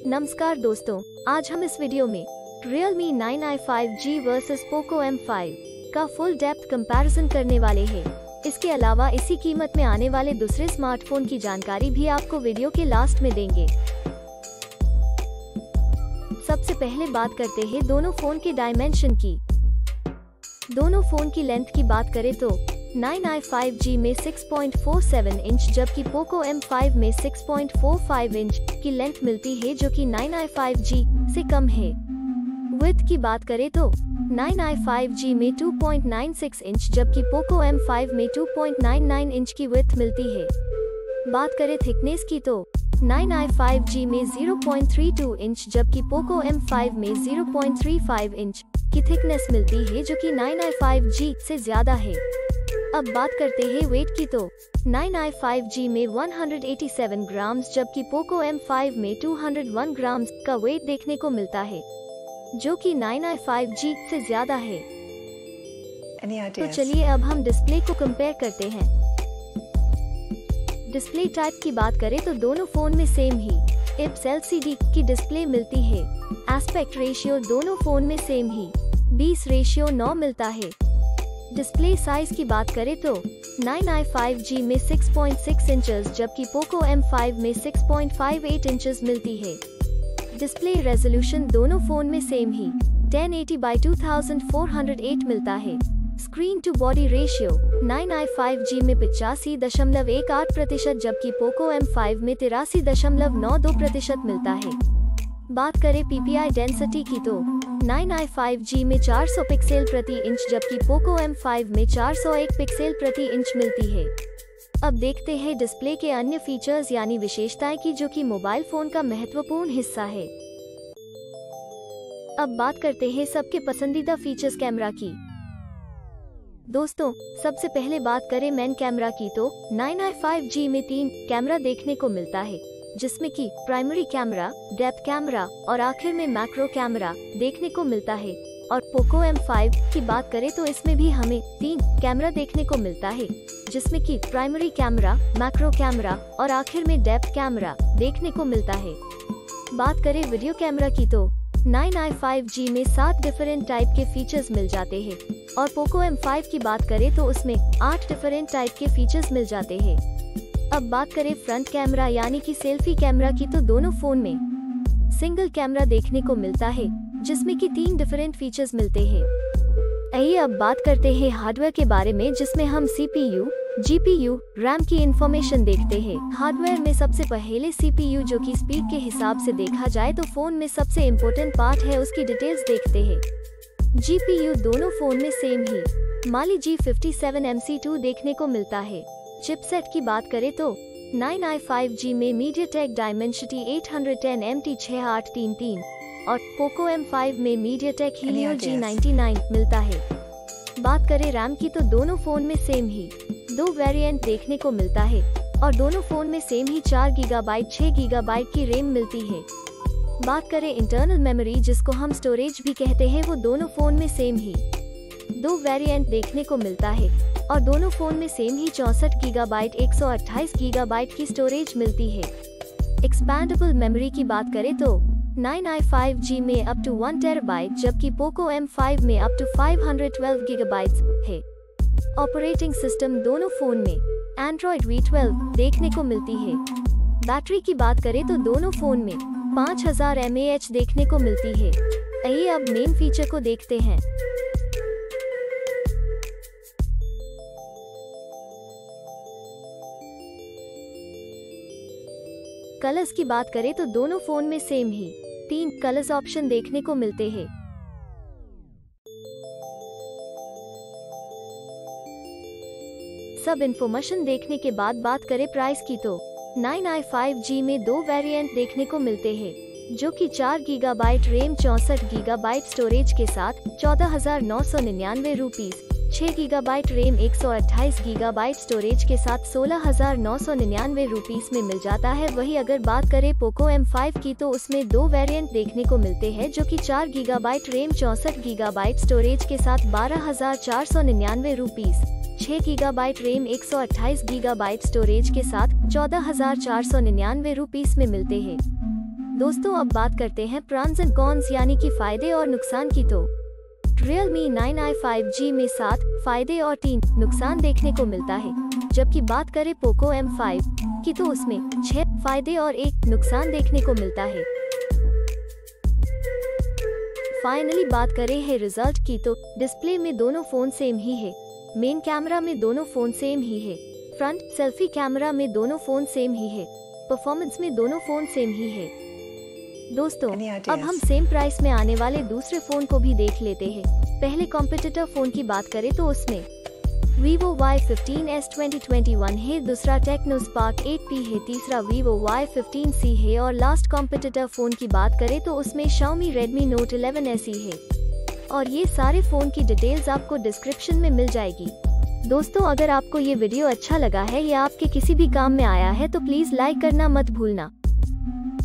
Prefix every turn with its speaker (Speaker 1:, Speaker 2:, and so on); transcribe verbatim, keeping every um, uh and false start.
Speaker 1: नमस्कार दोस्तों, आज हम इस वीडियो में Realme nine I five G versus Poco M five का फुल डेप्थ कंपैरिजन करने वाले हैं। इसके अलावा इसी कीमत में आने वाले दूसरे स्मार्टफोन की जानकारी भी आपको वीडियो के लास्ट में देंगे। सबसे पहले बात करते हैं दोनों फोन के डायमेंशन की। दोनों फोन की लेंथ की बात करें तो नाइन आई फाइव जी में six point four seven inch जबकि Poco एम फाइव में six point four five inch की लेंथ मिलती है, जो कि नाइन आई फाइव जी से कम है। विड्थ की बात करें तो नाइन आई फाइव जी में two point nine six inch जबकि Poco एम फाइव में two point nine nine inch की विड्थ मिलती है। बात करें थिकनेस की तो नाइन आई फाइव जी में zero point three two inch जबकि Poco एम फाइव में zero point three five inch की थिकनेस मिलती है, जो कि नाइन आई फाइव जी से ज्यादा है। अब बात करते हैं वेट की तो नाइन आई फाइव जी में one hundred eighty seven grams जबकि Poco एम फाइव में टू हंड्रेड वन ग्राम्स का वेट देखने को मिलता है, जो कि नाइन आई फाइव जी से ज्यादा है। तो चलिए अब हम डिस्प्ले को कंपेयर करते हैं। डिस्प्ले टाइप की बात करें तो दोनों फोन में सेम ही I P S L C D की डिस्प्ले मिलती है। एस्पेक्ट रेशियो दोनों फोन में सेम ही बीस रेशियो नौ मिलता है। डिस्प्ले साइज की बात करें तो नाइन आई फाइव जी में सिक्स पॉइंट सिक्स इंचेस जबकि Poco एम फाइव में six point five eight inches मिलती है। डिस्प्ले रेजोल्यूशन दोनों फोन में सेम ही ten eighty by two thousand four hundred eight मिलता है। Screen to body ratio nine I five G में पचासी दशमलव एक आठ प्रतिशत जबकि Poco एम फाइव में तिरासी दशमलव नौ दो प्रतिशत मिलता है। बात करें पीपीआई डेंसिटी की तो नाइन आई फाइव जी में चार सौ पिक्सल प्रति इंच जबकि Poco एम फाइव में चार सौ एक पिक्सल प्रति इंच मिलती है। अब देखते हैं डिस्प्ले के अन्य फीचर्स यानी विशेषताएं की, जो कि मोबाइल फोन का महत्वपूर्ण हिस्सा है। अब बात करते हैं सबके पसंदीदा फीचर्स कैमरा की। दोस्तों, सबसे पहले बात करें मेन कैमरा की तो नाइन आई फाइव जी में तीन कैमरा देखने को मिलता है, जिसमें कि प्राइमरी कैमरा, डेप्थ कैमरा और आखिर में मैक्रो कैमरा देखने को मिलता है। और Poco एम फाइव की बात करें तो इसमें भी हमें तीन कैमरा देखने को मिलता है, जिसमें कि प्राइमरी कैमरा, मैक्रो कैमरा और आखिर में डेप्थ कैमरा देखने को मिलता है। बात करें वीडियो कैमरा की तो नाइन आई फाइव जी में सात डिफरेंट टाइप के फीचर्स मिल जाते हैं और Poco एम फाइव की बात करें तो उसमें आठ डिफरेंट टाइप के फीचर्स मिल जाते हैं। अब बात करें फ्रंट कैमरा यानी कि सेल्फी कैमरा की तो दोनों फोन में सिंगल कैमरा देखने को मिलता है, जिसमें कि तीन डिफरेंट फीचर्स मिलते हैं। आइए अब बात करते हैं हार्डवेयर के बारे में, जिसमें हम सीपीयू, जीपीयू, रैम की इंफॉर्मेशन देखते हैं। हार्डवेयर में सबसे पहले सीपीयू, जो कि स्पीड के हिसाब से देखा जाए तो फोन में सबसे इम्पोर्टेंट पार्ट है, उसकी डिटेल्स देखते हैं। जीपीयू दोनों फोन में सेम ही Mali G fifty seven M C two देखने को मिलता है। चिपसेट की बात करें तो नाइन आई फाइव जी में MediaTek Dimensity eight hundred ten M T six आठ तीन तीन और Poco एम फाइव में MediaTek Helio G ninety nine मिलता है। बात करें रैम की तो दोनों फोन में सेम ही दो वेरिएंट देखने को मिलता है और दोनों फोन में सेम ही चार गीगाबाइट छह गीगाबाइट की रैम मिलती है। बात करें इंटरनल मेमोरी, जिसको हम स्टोरेज भी कहते हैं, वो दोनों फोन में सेम ही दो वेरिएंट देखने को मिलता है और दोनों फोन में सेम ही चौसठ गीगाबाइट एक सौ अट्ठाईस गीगाबाइट की स्टोरेज मिलती है। एक्सपैंडेबल मेमोरी की बात करें तो नाइन आई फाइव जी में अप टू वन टेराबाइट जबकि Poco एम फाइव में up to five hundred twelve gigabytes है। ऑपरेटिंग सिस्टम दोनों फोन में Android वी ट्वेल्व देखने को मिलती है। बैटरी की बात करें तो दोनों फोन में पाँच हज़ार एम ए एच देखने को मिलती है। आइए अब मेन फीचर को देखते हैं। कलर्स की बात करें तो दोनों फोन में सेम ही तीन कलर्स ऑप्शन देखने को मिलते हैं। सब इन्फॉर्मेशन देखने के बाद बात करें प्राइस की तो नाइन आई फाइव जी में दो वेरिएंट देखने को मिलते हैं, जो कि चार गीगाबाइट रैम चौसठ गीगाबाइट स्टोरेज के साथ चौदह हजार नौ सौ निन्यानवे रुपीज, छह गीगाबाइट रैम एक सौ अट्ठाईस गीगाबाइट स्टोरेज के साथ सोलह हजार नौ सौ निन्यानवे रुपीस में मिल जाता है। वही अगर बात करें Poco एम फाइव की तो उसमें दो वेरिएंट देखने को मिलते हैं, जो कि चार गीगाबाइट रैम चौसठ गीगाबाइट स्टोरेज के साथ बारह हजार चार सौ निन्यानवे रुपीस, छह गीगाबाइट रैम एक सौ अट्ठाईस गीगाबाइट स्टोरेज के साथ चौदह हजार चार सौ निन्यानवे रुपीस में मिलते हैं। दोस्तों अब बात करते हैं प्रॉन्स एंड कॉन्स यानी कि फायदे और नुकसान की। तो Realme nine I five G में सात फायदे और तीन नुकसान देखने को मिलता है, जबकि बात करें Poco एम फाइव की तो उसमें छह फायदे और एक नुकसान देखने को मिलता है। फाइनली बात करें है रिजल्ट की तो डिस्प्ले में दोनों फोन सेम ही है, मेन कैमरा में दोनों फोन सेम ही है, फ्रंट सेल्फी कैमरा में दोनों फोन सेम ही है, परफॉर्मेंस में दोनों फोन सेम ही है। दोस्तों अब हम सेम प्राइस में आने वाले दूसरे फोन को भी देख लेते हैं। पहले कॉम्पिटिटर फोन की बात करें तो उसमें Vivo Y fifteen S twenty twenty one है, दूसरा टेक्नो स्पार्क एट पी है, तीसरा Vivo वाई फिफ्टीन सी है और लास्ट कॉम्पिटिटर फोन की बात करें तो उसमें Xiaomi Redmi Note eleven S E है। और ये सारे फोन की डिटेल्स आपको डिस्क्रिप्शन में मिल जाएगी। दोस्तों अगर आपको ये वीडियो अच्छा लगा है या आपके किसी भी काम में आया है तो प्लीज लाइक करना मत भूलना।